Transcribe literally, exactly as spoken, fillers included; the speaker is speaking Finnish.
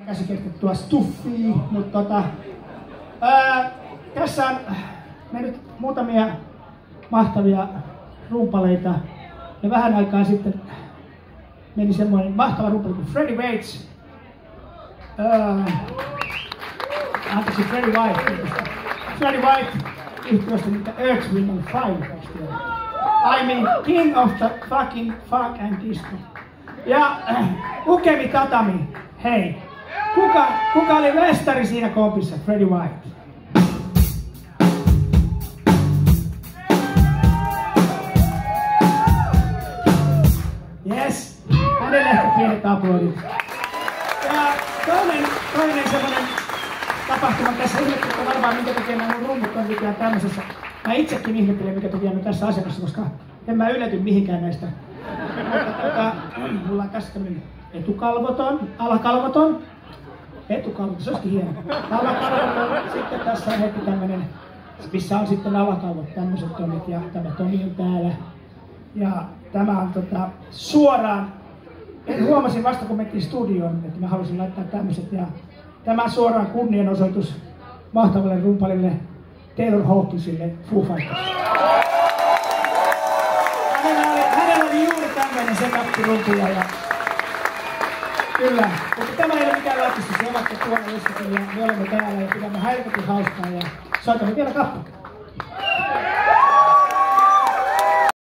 käsikirjoitettua stuffia, mutta tota, ää, tässä on mennyt muutamia mahtavia rumpaleita ja vähän aikaa sitten meni semmoinen mahtava rumpali kuin Freddie Waits. Ää, anteeksi, Freddie White. Freddie White yhtiöstä niitä Earth, Wind and Fire. I mean, king of the fucking fuck and disco. Ja äh, Ukemi Tatami, hei, kuka, kuka oli mestari siinä kompissa? Freddie White. Yes, hänelle ehkä pienet aplodit. Ja toinen, toinen semmoinen tapahtuma tässä ihmetteltä varmaan, minkä takia nämä mun rummut on nykyään tämmöisessä. Mä itsekin ihmettelen, mikä takia mä tässä asemassa, koska en mä ylety mihinkään näistä. Mutta tota, mulla on tässä tämmönen etukalvoton, alakalvoton, etukalvoton, se olisikin hieno. Alakalvoton, sitten tässä on heti tämmönen, missä on sitten alakalvot, tämmöiset tonit, ja tämä toni on täällä. Ja tämä on tota, suoraan, en huomasin vasta kun mentiin studioon, että mä halusin laittaa tämmöiset, ja tämä suoraan kunnianosoitus mahtavalle rumpalille Taylor Hawkinsille Foo Fighters. Hänellä oli, hänellä oli juuri tämmöinen setappi-rumpuja ja kyllä, mutta tämä ei ole mikään lähtistys, se ovatko tuolla jostakin ja me olemme täällä ja pidämme helvetin hauskaa ja soitamme vielä kappaleita.